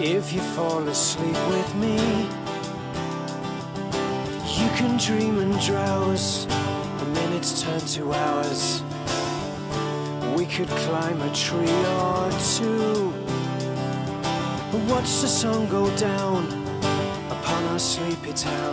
If you fall asleep with me, you can dream and drowse. The minutes turn to hours. We could climb a tree or two and watch the sun go down upon our sleepy town.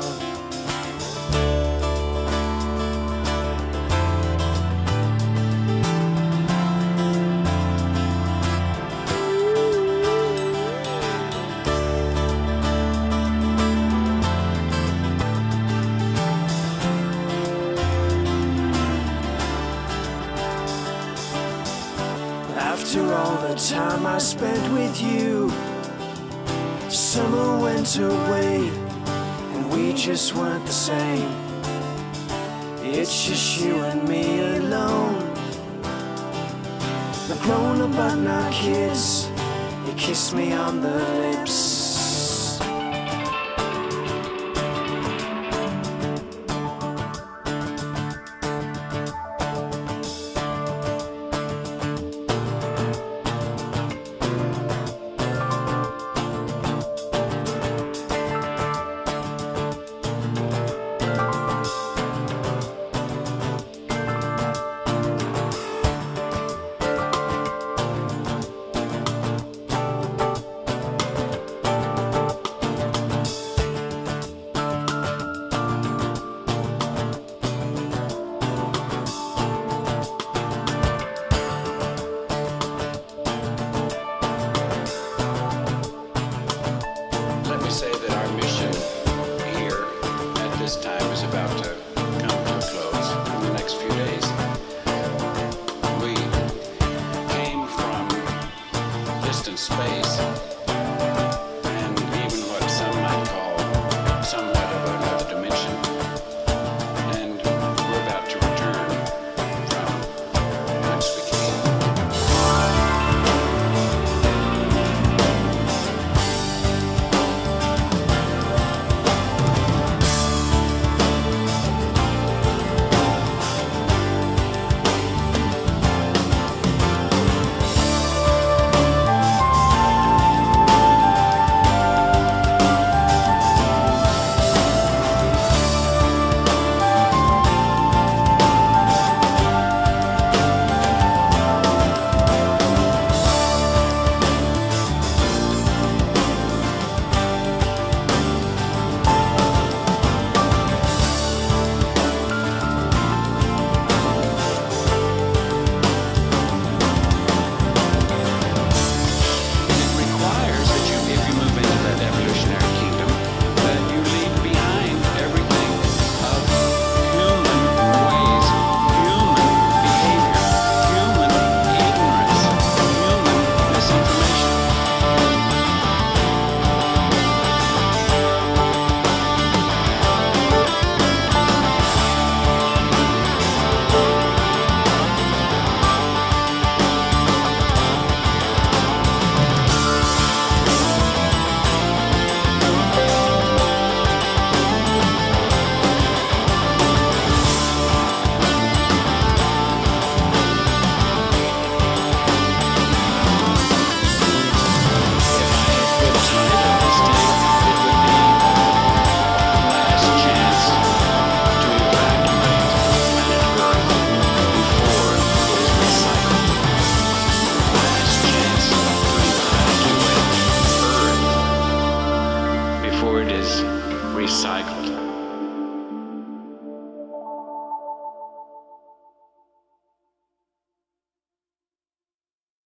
After all the time I spent with you, summer went away and we just weren't the same. It's just you and me alone. We're grown up but not kids. You kiss me on the lips